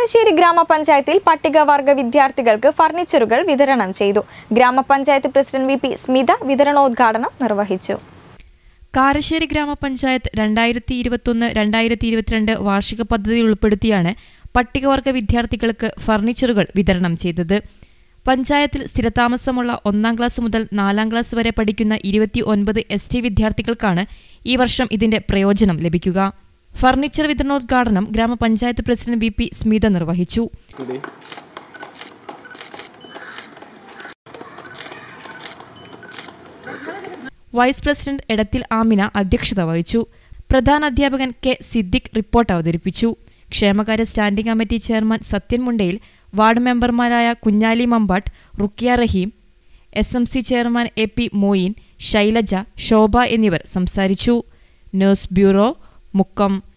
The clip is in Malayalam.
കാരശ്ശേരി ഗ്രാമപഞ്ചായത്തിൽ പട്ടികവർഗ വിദ്യാർത്ഥികൾക്ക് ഫർണിച്ചറുകൾ വിതരണം ചെയ്തു. ഗ്രാമപഞ്ചായത്ത് പ്രസിഡന്റ് വി പി സ്മിത വിതരണോദ്ഘാടനം നിർവഹിച്ചു. കാരശ്ശേരി ഗ്രാമപഞ്ചായത്ത് 2021-2022 വാർഷിക പദ്ധതിയിൽ ഉൾപ്പെടുത്തിയാണ് പട്ടികവർഗ വിദ്യാർത്ഥികൾക്ക് ഫർണിച്ചറുകൾ വിതരണം ചെയ്തത്. പഞ്ചായത്തിൽ സ്ഥിരതാമസമുള്ള 1ാം ക്ലാസ് മുതൽ 4ാം ക്ലാസ് വരെ പഠിക്കുന്ന 29 ST വിദ്യാർത്ഥികൾക്കാണ് ഈ വർഷം ഇതിന്റെ പ്രയോജനം ലഭിക്കുക. ഫർണിച്ചർ വിതരണോദ്ഘാടനം ഗ്രാമപഞ്ചായത്ത് പ്രസിഡന്റ് വി പി സ്മിത നിർവഹിച്ചു. വൈസ് പ്രസിഡന്റ് എടത്തിൽ ആമിന അധ്യക്ഷത വഹിച്ചു. പ്രധാന അധ്യാപകൻ കെ സിദ്ദിഖ് റിപ്പോർട്ട് അവതരിപ്പിച്ചു. ക്ഷേമകാര്യ standing committee chairman Sathyan Mundayil, ward മെമ്പർമാരായ Kunhali Mambatt, Rukkiya Rahim, SMC chairman AP Moin, Shailaja, Shobha എന്നിവർ സംസാരിച്ചു. News bureau, Mukkam.